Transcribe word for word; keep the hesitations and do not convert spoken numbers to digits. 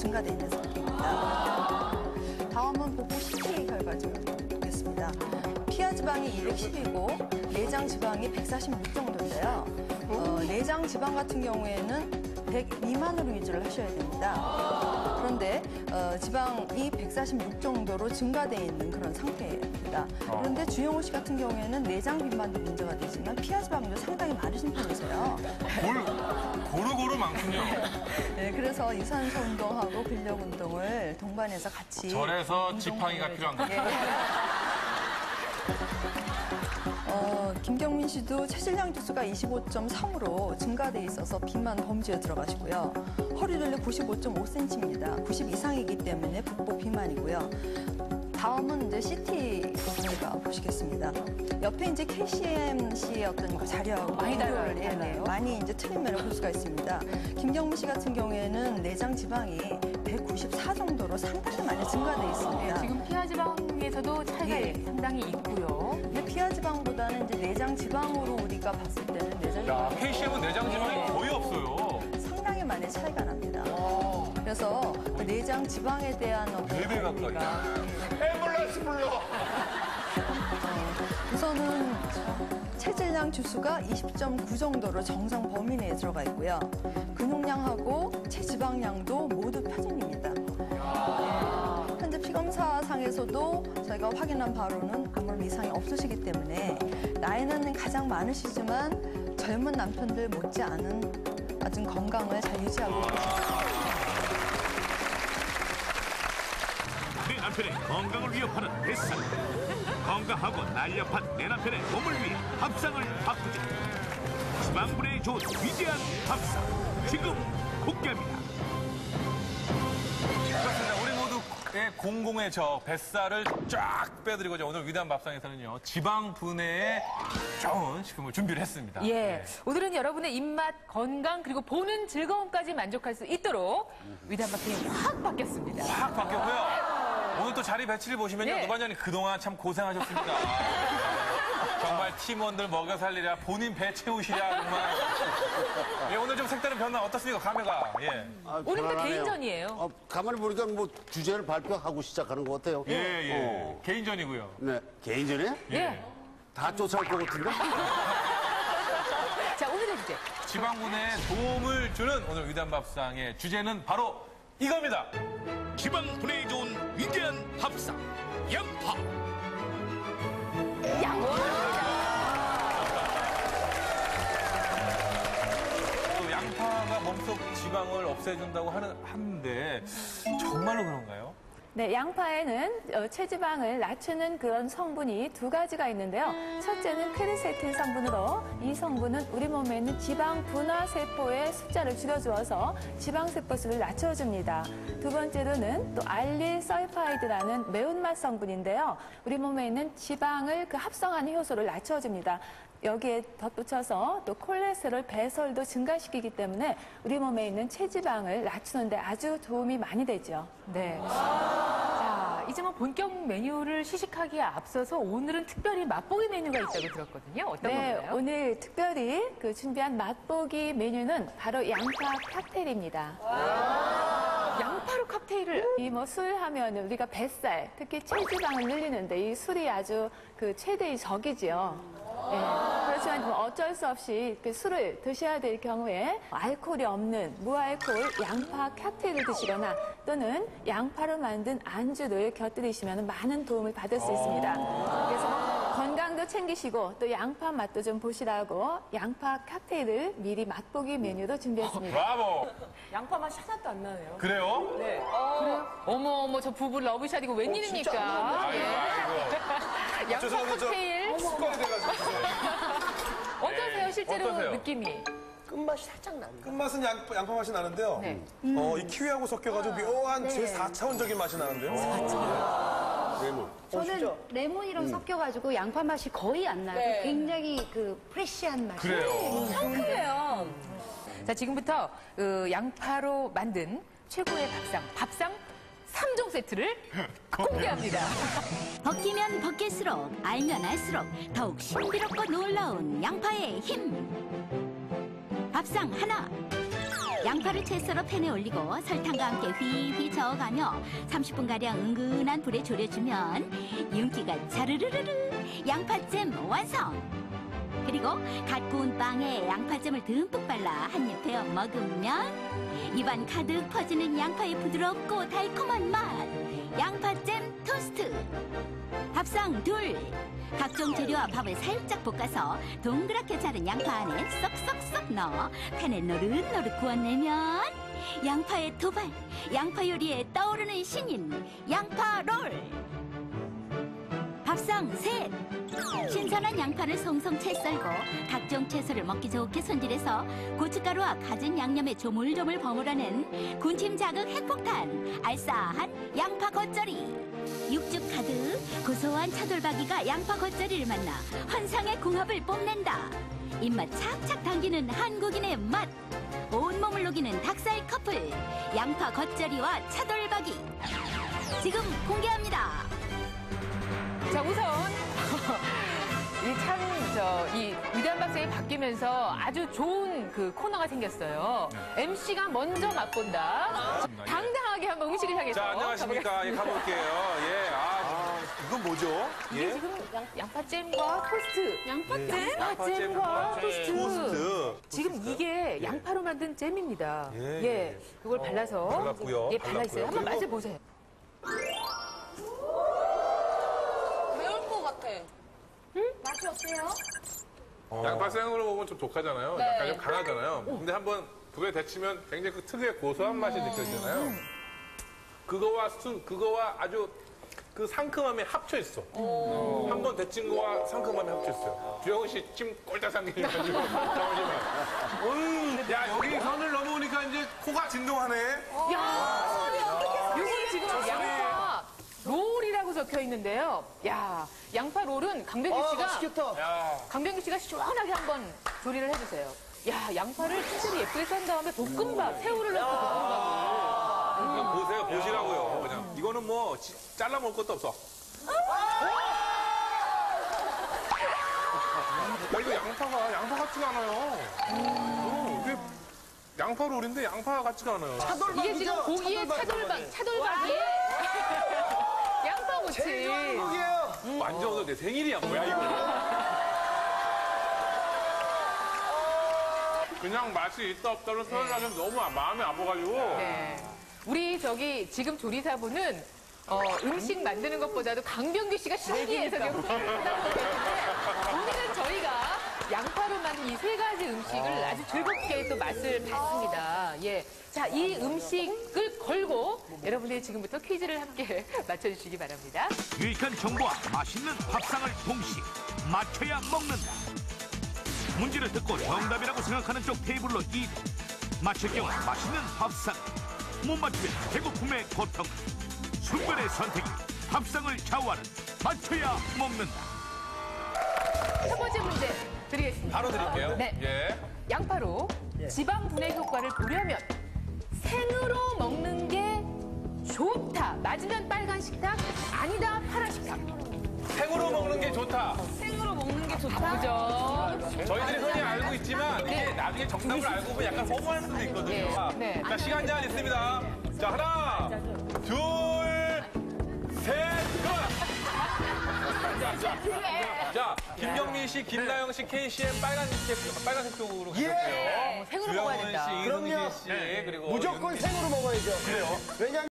증가되어 있는 상태입니다. 다음은 복부 씨티 결과 좀 보겠습니다. 피하 지방이 이백십이고 내장 지방이 백사십육 정도인데요. 어, 내장 지방 같은 경우에는 백 미만으로 유지를 하셔야 됩니다. 그런데 어, 지방이 백사십육 정도로 증가되어 있는 그런 상태입니다. 그런데 주영호 씨 같은 경우에는 내장 비만도 문제가 되지만 피하 지방도 상당히 많으신 편이세요. 골, 고루고루 많군요. 네, 그래서 유산소 운동하고 근력 운동을 동반해서 같이 절에서 지팡이가 필요한 거죠. 어, 김경민 씨도 체질량 지수가 이십오 점 삼으로 증가돼 있어서 비만 범주에 들어가시고요. 허리 둘레 구십오 점 오 센티미터입니다. 구십 이상이기 때문에 북부 비만이고요. 다음은 이제 씨티 저희가 보시겠습니다. 옆에 이제 케이씨엠씨의 어떤 그 자료하고 많이 달라요. 예, 네, 많이 이제 틀린 면을 볼 수가 있습니다. 김경민 씨 같은 경우에는 내장 지방이 백구십사 정도로 상당히 많이 증가돼 있습니다. 네, 지금 피하 지방에서도 차이가 예. 상당히 있고요. 근데 피하 지방보다는 이제 내장 지방으로 우리가 봤을 때는 내장 야, 지방이 케이씨엠은 내장 지방이 거의 없어요. 상당히 많이 차이가 납니다. 그래서 그 내장 지방에 대한 어떤 네 배 가까이. 관리가 앰뷸런스 불러. 우선은 체질량 지수가 이십 점 구 정도로 정상 범위 내에 들어가 있고요. 근육량하고 체지방량도 모두 표준입니다. 네. 현재 피검사상에서도 저희가 확인한 바로는 아무런 이상이 없으시기 때문에 나이는 가장 많으시지만 젊은 남편들 못지않은 아주 건강을 잘 유지하고 계십니다. 내 남편의 건강을 위협하는 뱃살. 건강하고 날렵한 내 남편의 몸을 위해 밥상을 바꾸자. 지방분해에 좋은 위대한 밥상. 지금 공개합니다. 그렇습니다. 우리 모두의 공공의 저 뱃살을 쫙 빼드리고 오늘 위대한 밥상에서는요. 지방 분해에 좋은 식품을 준비를 했습니다. 예, 네. 오늘은 여러분의 입맛, 건강 그리고 보는 즐거움까지 만족할 수 있도록 위대한 밥상이 확 바뀌었습니다. 확 바뀌었고요. 오늘 또 자리 배치를 보시면요. 네. 노반장님 그동안 참 고생하셨습니다. 정말 팀원들 먹여 살리랴 본인 배 채우시랴 정말. 예, 오늘 좀 색다른 변화 어떻습니까? 감회가. 예. 아, 오늘 또 편안하네요. 개인전이에요. 어, 가만히 보니까 뭐 주제를 발표하고 시작하는 것 같아요. 예, 예. 어. 개인전이고요. 네, 개인전에 예. 다 쫓아올 것 같은데? 자, 오늘의 주제. 지방 분해에 도움을 주는 오늘 위대한 밥상의 주제는 바로 이겁니다. 지방분해에 좋은 위대한 밥상. 양파. 또 양파가 몸속 지방을 없애준다고 하는, 하는데 정말로 그런가요? 네, 양파에는 어, 체지방을 낮추는 그런 성분이 두 가지가 있는데요. 첫째는 퀘르세틴 성분으로 이 성분은 우리 몸에 있는 지방 분화 세포의 숫자를 줄여주어서 지방 세포 수를 낮춰줍니다. 두 번째로는 또 알릴설파이드라는 매운맛 성분인데요. 우리 몸에 있는 지방을 그 합성하는 효소를 낮춰줍니다. 여기에 덧붙여서 또 콜레스테롤 배설도 증가시키기 때문에 우리 몸에 있는 체지방을 낮추는데 아주 도움이 많이 되죠. 네. 자, 이제 뭐 본격 메뉴를 시식하기에 앞서서 오늘은 특별히 맛보기 메뉴가 있다고 들었거든요. 어떤 네, 건가요? 오늘 특별히 그 준비한 맛보기 메뉴는 바로 양파 칵테일입니다. 양파로 칵테일을. 이 뭐 술 하면 우리가 뱃살, 특히 체지방을 늘리는데 이 술이 아주 그 최대의 적이지요. 네, 그렇지만 뭐 어쩔 수 없이 그 술을 드셔야 될 경우에 알코올이 없는 무알코올 양파 칵테일을 드시거나 또는 양파로 만든 안주를 곁들이시면 많은 도움을 받을 수 있습니다. 그래서 건강도 챙기시고 또 양파 맛도 좀 보시라고 양파 칵테일을 미리 맛보기 메뉴로 준비했습니다. 브라보! 양파 맛이 하나도 안 나네요. 그래요? 네. 그래요? 어머, 어머, 저 부부 러브샷이고 웬일입니까? 아이고, 아이고. 양파 죄송한데 저 칵테일. 습관이 돼가지고. 어떠세요, 실제로 어떠세요? 느낌이? 끝맛이 살짝 나네요. 끝맛은 양, 양파 맛이 나는데요. 네. 어, 이 키위하고 섞여가지고 묘한 제 사 차원적인 맛이 나는데요. 레몬. 저는 레몬이랑 섞여가지고 양파 맛이 거의 안 나고 네. 굉장히 그 프레쉬한 맛이 그래요. 상큼해요. 자, 지금부터 그 양파로 만든 최고의 밥상, 밥상 삼 종 세트를 공개합니다. 벗기면 벗길수록 알면 알수록 더욱 신비롭고 놀라운 양파의 힘. 밥상 하나. 양파를 채 썰어 팬에 올리고 설탕과 함께 휘휘 저어가며 삼십 분가량 은근한 불에 졸여주면 윤기가 자르르르르 양파잼 완성! 그리고 갓 구운 빵에 양파잼을 듬뿍 발라 한 입 베어 먹으면 입안 가득 퍼지는 양파의 부드럽고 달콤한 맛! 양파잼 토스트! 밥상 둘! 각종 재료와 밥을 살짝 볶아서 동그랗게 자른 양파 안에 쏙쏙쏙 넣어 팬에 노릇노릇 구워내면 양파의 도발, 양파 요리에 떠오르는 신인 양파롤! 밥상 셋! 신선한 양파를 송송 채 썰고 각종 채소를 먹기 좋게 손질해서 고춧가루와 갖은 양념에 조물조물 버무려낸 군침 자극 핵폭탄 알싸한 양파 겉절이 육즙 가득 고소한 차돌박이가 양파 겉절이를 만나 환상의 궁합을 뽐낸다. 입맛 착착 당기는 한국인의 맛 온몸을 녹이는 닭살 커플 양파 겉절이와 차돌박이 지금 공개합니다. 자, 우선 이 참 저 이 위대한 박사에 바뀌면서 아주 좋은 그 코너가 생겼어요. 엠씨가 먼저 맛본다. 당당하게 한번 음식을 향해서. 자, 안녕하십니까. 예, 가볼게요. 예, 아, 이건 뭐죠? 이게 예. 지금 양, 양파잼과 토스트. 양파잼? 양파잼과 토스트. 토스트. 지금 이게 양파로 만든 잼입니다. 예, 예, 예. 그걸 발라서. 발랐고요. 예, 발라 있어요. 발랐고요. 한번 그리고- 맛을 보세요. 매울 것 같아. 맛이 어때요? 양파 생으로 먹으면 좀 독하잖아요. 네. 약간 좀 강하잖아요. 근데 한번 불에 데치면 굉장히 그 특유의 고소한 맛이 느껴지잖아요. 그거와 순, 그거와 아주 그 상큼함이 합쳐 있어. 한 번 데친 거와 상큼함이 합쳐 있어요. 주영은 씨 침 꼴딱 삼키가지고 잠시만. 음, 야, 여기 선을 넘어오니까 이제 코가 진동하네. 야, 여기 지금 양파 롤이라고 적혀 있는데요. 야, 양파 롤은 강병규 씨가 야, 강병규 씨가 시원하게 한번 조리를 해주세요. 야, 양파를 특별히 예쁘게 썬 다음에 볶음밥, 새우를 넣고 볶음밥을. 그냥 보세요, 보시라고요. 그냥. 이거는 뭐, 지- 잘라 먹을 것도 없어. 야, 이거 양파가 양파 같지가 않아요. 어, 이게 양파 롤인데 양파 같지가 않아요. 이게 지금 고기에 차돌박, 차돌박이에 양파 무침. 완전 오늘 내 생일이야, 뭐야, 이거. 그냥 맛이 있다 없다로 표현하면 너무 마음이 아파가지고. 네. 우리 저기 지금 조리사분은 어, 음식 만드는 것보다도 강병규 씨가 신기해서 지금 하다고 그랬는데 오늘은 저희가 양파로 만든 이 세 가지 음식을 아주 즐겁게 또 맛을 봤습니다. 예. 자, 이 음식을 걸고 여러분들이 지금부터 퀴즈를 함께 맞춰주시기 바랍니다. 유익한 정보와 맛있는 밥상을 동시에 맞춰야 먹는다. 문제를 듣고 정답이라고 생각하는 쪽 테이블로 이동. 맞출 경우 맛있는 밥상. 못 맞추면 배고픔의 고통. 순간의 선택이 밥상을 좌우하는 맞춰야 먹는다. 첫 번째 문제 드리겠습니다. 바로 드릴게요. 네. 예. 양파로 지방 분해 효과를 보려면 생으로 먹는 게 좋다. 맞으면 빨간 식탁, 아니다 파란 식탁. 생으로 먹는 게 좋다. 생으로 먹는 게 좋다. 그죠? 저희들이 흔히 알고 있지만 이게 나중에 정답을 알고 보면 약간 허무할 수도 있거든요. 네. 자, 시간 제한 있습니다. 자, 하나, 둘, 셋, 끝! 자, 자, 자, 김경민 씨, 김나영 씨, 케이씨엠 빨간색, 빨간색 쪽으로 가셨고요. 생으로 먹어야 된다. 주영은 씨, 이승진 씨, 그리고 무조건 생으로 먹어야죠. 그래요. 왜냐면